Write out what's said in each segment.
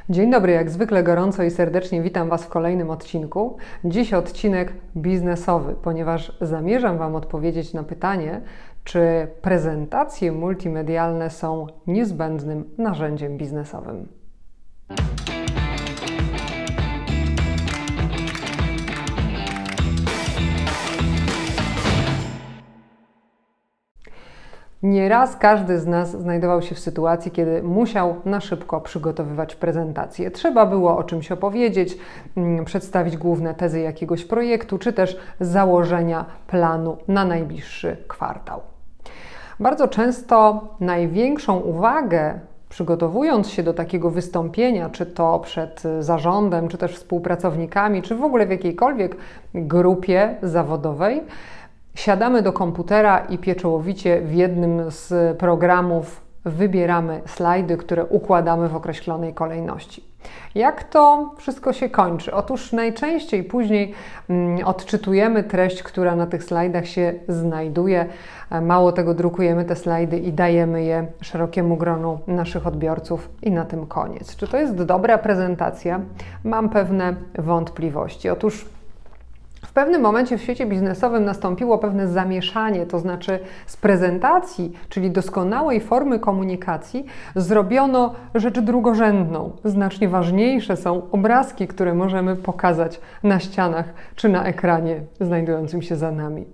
Dzień dobry, jak zwykle gorąco i serdecznie witam Was w kolejnym odcinku. Dziś odcinek biznesowy, ponieważ zamierzam Wam odpowiedzieć na pytanie, czy prezentacje multimedialne są niezbędnym narzędziem biznesowym. Nieraz każdy z nas znajdował się w sytuacji, kiedy musiał na szybko przygotowywać prezentację. Trzeba było o czymś opowiedzieć, przedstawić główne tezy jakiegoś projektu, czy też założenia planu na najbliższy kwartał. Bardzo często największą uwagę, przygotowując się do takiego wystąpienia, czy to przed zarządem, czy też współpracownikami, czy w ogóle w jakiejkolwiek grupie zawodowej, siadamy do komputera i pieczołowicie w jednym z programów wybieramy slajdy, które układamy w określonej kolejności. Jak to wszystko się kończy? Otóż najczęściej później odczytujemy treść, która na tych slajdach się znajduje. Mało tego, drukujemy te slajdy i dajemy je szerokiemu gronu naszych odbiorców i na tym koniec. Czy to jest dobra prezentacja? Mam pewne wątpliwości. Otóż w pewnym momencie w świecie biznesowym nastąpiło pewne zamieszanie, to znaczy z prezentacji, czyli doskonałej formy komunikacji, zrobiono rzecz drugorzędną. Znacznie ważniejsze są obrazki, które możemy pokazać na ścianach czy na ekranie znajdującym się za nami.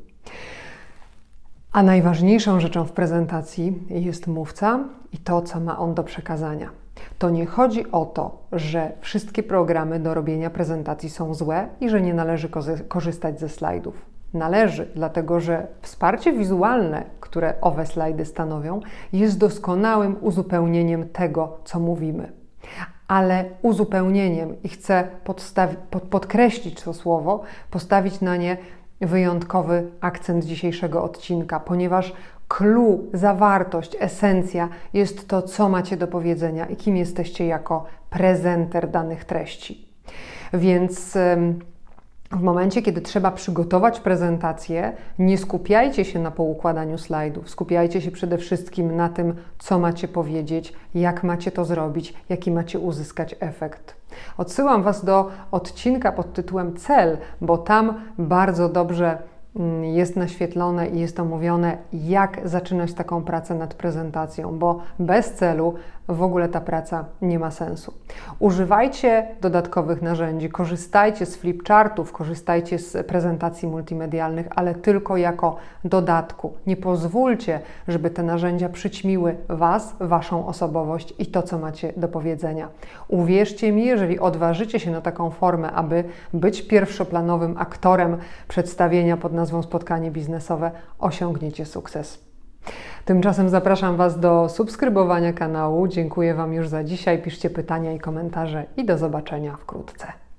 A najważniejszą rzeczą w prezentacji jest mówca i to, co ma on do przekazania. To nie chodzi o to, że wszystkie programy do robienia prezentacji są złe i że nie należy korzystać ze slajdów. Należy, dlatego że wsparcie wizualne, które owe slajdy stanowią, jest doskonałym uzupełnieniem tego, co mówimy. Ale uzupełnieniem, i chcę podkreślić to słowo, postawić na nie wyjątkowy akcent dzisiejszego odcinka, ponieważ clue, zawartość, esencja jest to, co macie do powiedzenia i kim jesteście jako prezenter danych treści. Więc w momencie, kiedy trzeba przygotować prezentację, nie skupiajcie się na poukładaniu slajdów, skupiajcie się przede wszystkim na tym, co macie powiedzieć, jak macie to zrobić, jaki macie uzyskać efekt. Odsyłam Was do odcinka pod tytułem Cel, bo tam bardzo dobrze jest naświetlone i jest omówione, jak zaczynać taką pracę nad prezentacją, bo bez celu w ogóle ta praca nie ma sensu. Używajcie dodatkowych narzędzi, korzystajcie z flipchartów, korzystajcie z prezentacji multimedialnych, ale tylko jako dodatku. Nie pozwólcie, żeby te narzędzia przyćmiły Was, Waszą osobowość i to, co macie do powiedzenia. Uwierzcie mi, jeżeli odważycie się na taką formę, aby być pierwszoplanowym aktorem przedstawienia pod nazwą spotkanie biznesowe, osiągniecie sukces. Tymczasem zapraszam Was do subskrybowania kanału. Dziękuję Wam już za dzisiaj. Piszcie pytania i komentarze i do zobaczenia wkrótce.